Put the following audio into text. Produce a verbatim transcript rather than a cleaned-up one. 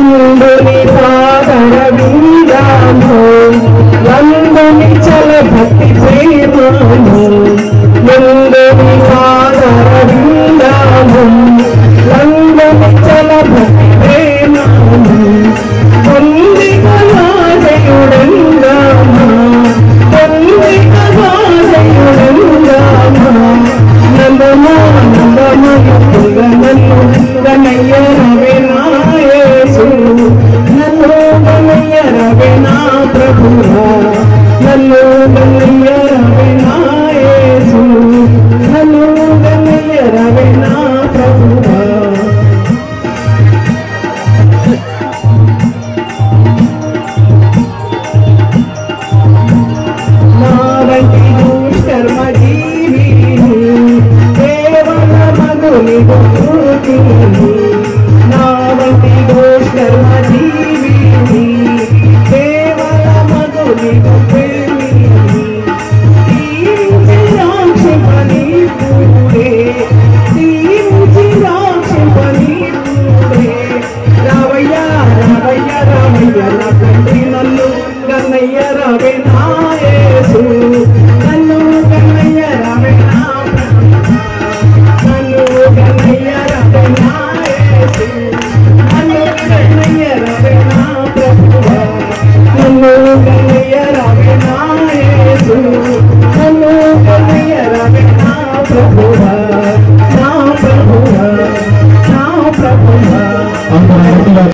నందుని పాదర విందాము నందుని చల భక్తి ప్రేమము నందుని పాదర విందాము నందుని చల భక్తి ప్రేమము పొంది కళాజయుడందామా పొంది కళాజయుడందామా నందమా నందమా నన్ను గణయ్య రవేనాయేసు నన్ను గణయ్య రవేనా ప్రభువా నన్ను గణయ్య రవేనాయేసు నన్ను గణయ్య రవేనా ప్రభువా నా వంటి దుష్కర్మ జీవిని కేవల మగుని నా వంటి దుష్కర్మ జీవిని కేవల మగుని తీర్చి రాక్షిపని పూడే తీర్చి రాక్షిపని పూడే రావయ్య రావయ్య రావయ్య నా తండ్రి నన్ను గన్నయ్య రవేనాయేసు నన్ను గన్నయ్య రవేనా నన్ను గన్నయ్య రవేనాయేసు నన్ను గన్నయ్య రవేనా ప్రభువా నన్ను గన్నయ్య రవేనాయేసు నన్ను గన్నయ్య రవేనా ప్రభువా నా ప్రభువా నా ప్రభువా